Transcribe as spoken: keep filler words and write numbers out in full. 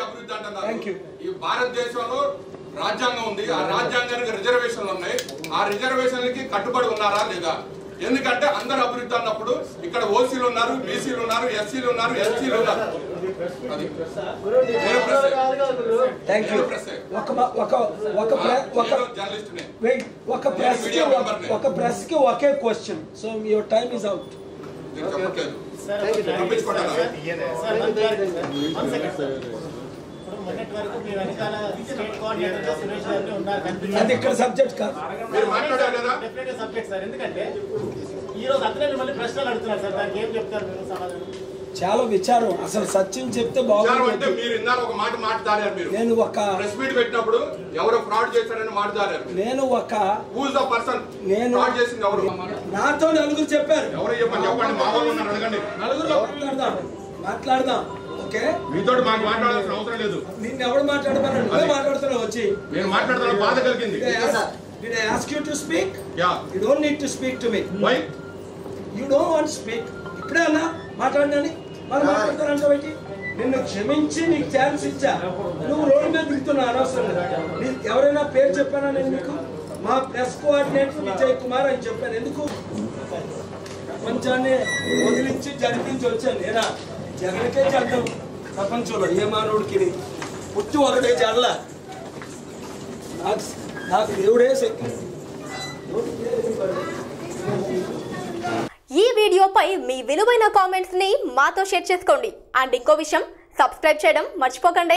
అభివృద్ధి అంటున్నారు. ఈ భారతదేశంలో రాజ్యాంగం ఉంది, ఆ రాజ్యాంగానికి రిజర్వేషన్లు ఉన్నాయి. ఆ రిజర్వేషన్లకి కట్టుబడి ఉన్నారా లేదా? ఎందుకంటే అందరు అభివృద్ధి అన్నప్పుడు ఇక్కడ ఓసీలు ఉన్నారు, బీసీలు ఉన్నారు, ఎస్సీలు ఉన్నారు, ఎస్టీలు ఉన్నారు. ఒక ప్రెస్ కి ఒకే question. So your time is out. అది ఇక్కడ సబ్జెక్ట్ కాదు. మీరు మాట్లాడారు కదా, ఎందుకంటే ఈ రోజు అతనే మిమ్మల్ని ప్రశ్నలు అడుగుతున్నారు సార్, దానికి ఏం చెప్తారు మీరు సమాధానం? చాలా విచారం. అసలు సత్యం చెప్తే బాగుంటుంది. మీరు ఇందాక ఒక మాట మాట్లాడారు. మీరు నేను ఒక ప్రెస్ మీట్ పెట్టినప్పుడు ఎవరో ఫ్రాడ్ చేశారని మాట్లాడారు. నేను ఒక హూస్ ద పర్సన్ నేను ఫ్రాడ్ చేసింది ఎవరు? నాతో నలుగురు చెప్పారు. ఎవరు చెప్పండి, చెప్పండి. మా వాళ్ళు ఉన్నారు, అడగండి. నలుగురు మాట్లాడదాం మాట్లాడదాం ఓకే, మీతో మాకు మాట్లాడాల్సిన అవసరం లేదు. నిన్ను ఎవరు మాట్లాడమన్నారు? నువ్వే మాట్లాడుతున్నావు వచ్చి. నేను మాట్లాడుతున్నా, బాధ కలిగింది. Did I ask you to speak? Yeah. You don't need to speak to me. Why? You don't want to speak. ఇప్పుడే అన్నా మాట్లాడినని వాళ్ళు మాట్లాడతారంటే బట్టి నిన్ను క్షమించి నీకు ఛాన్స్ ఇచ్చా. నువ్వు రోడ్డు మీద దిగుతున్నావు అనవసరంగా. ఎవరైనా పేరు చెప్పానా నేను మీకు? మా ప్రెస్ కోఆర్డినేటర్ విజయ్ కుమార్ అని చెప్పాను. ఎందుకు? ప్రపంచాన్ని వదిలించి జరిపించి వచ్చాను. నేనా జగన్కే జడ్డం ప్రపంచంలో ఏ మానవుడికి పుట్టి ఒకటే జడల. నాకు నాకు దేవుడే శక్తి. ఈ వీడియోపై మీ విలువైన కామెంట్స్ ని మాతో షేర్ చేసుకోండి. అండ్ ఇంకో విషయం, సబ్స్క్రైబ్ చేయడం మర్చిపోకండి.